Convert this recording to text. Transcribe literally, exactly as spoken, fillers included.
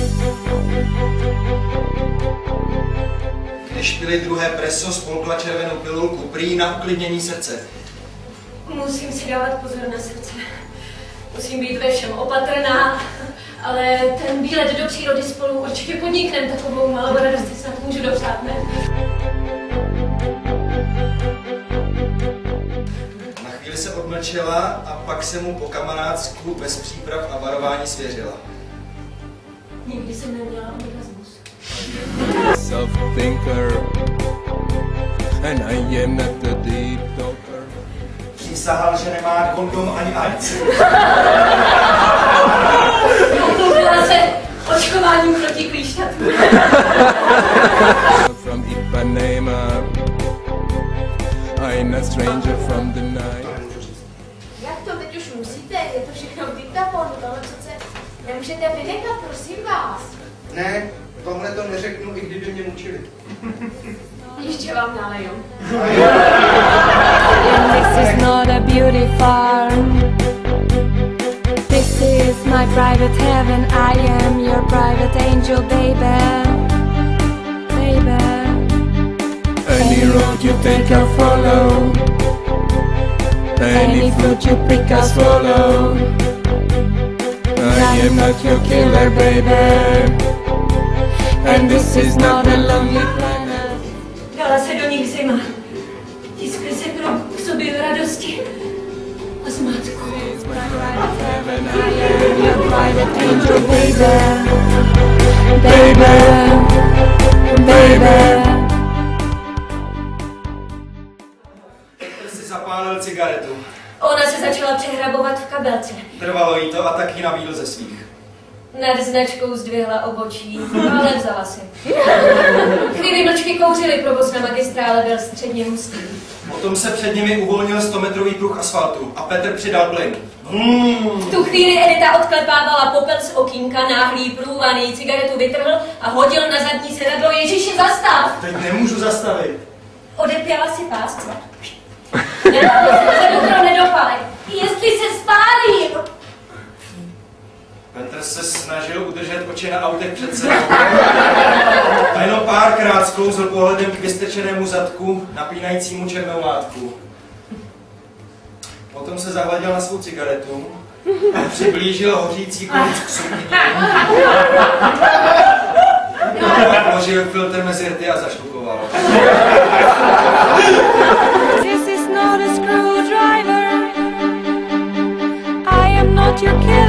Když pili druhé preso, spolkla červenou pilulku prý na uklidnění srdce. Musím si dávat pozor na srdce. Musím být ve všem opatrná, ale ten výlet do přírody spolu určitě podniknem, takovou malou radost si snad můžu dopřát, ne? Na chvíli se odmlčela a pak se mu po kamarádsku bez příprav a varování svěřila. Nikdy jsem neměla orgasmus. Self-thinker, and I am not the deep talker. Přísahal, že nemá kondom ani AIDS. Omluvila se očkováním proti klíšťatům. From Ipanema, I'm a stranger from the night. Jak to teď už musíte? Je to všechno v diktafonu, tohle přece nemůžete vynechat, prosím vás. Ne, tohle to neřeknu, i kdyby mě mučili. Ještě vám naleju. This is not a beauty farm. This is my private heaven. I am your private angel, baby. Baby. Any road you take, I'll follow. Any food you pick, I'll swallow. I am not your killer, baby. And this is not a lonely planet. Dala se do nich zima. Tiskli se k sobě radosti a zmatku. Heaven, I am your private angel, baby. Baby. Baby. Petr si zapálil cigaretu. Ona se začala přehrabovat v kabelce. Trvalo jí to a tak ji nabídl ze svých. Nad značkou zdvihla obočí, ale vzala si. Chvíli mlčky kouřili, provoz na magistrále byl středně hustý. Potom se před nimi uvolnil stometrový pruh asfaltu a Petr přidal plyn. Hmm. V tu chvíli Edita odklepávala popel z okýnka, náhlý průvaný, cigaretu vytrhl a hodil na zadní sedadlo. Ježíši, zastav! Teď nemůžu zastavit. Odepěla si pás. Se do nedopali. Jestli se spálím! Petr se snažil udržet oči na autech před sebou. A jenom párkrát sklouzl pohledem k vystečenému zadku, napínajícímu černou látku. Potom se zahladil na svou cigaretu a přiblížil hořící konec k sukni. Vložil filtr mezi rty a zašlukoval. This is not a screwdriver. I am not your kid.